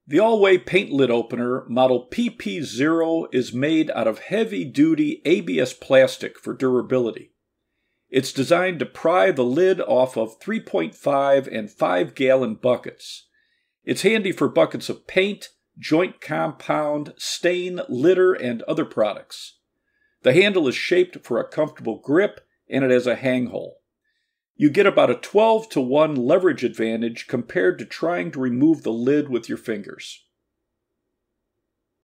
The Allway paint lid opener model PP0 is made out of heavy-duty ABS plastic for durability. It's designed to pry the lid off of 3.5 and 5-gallon buckets. It's handy for buckets of paint, joint compound, stain, litter, and other products. The handle is shaped for a comfortable grip, and it has a hang hole. You get about a 12-to-1 leverage advantage compared to trying to remove the lid with your fingers.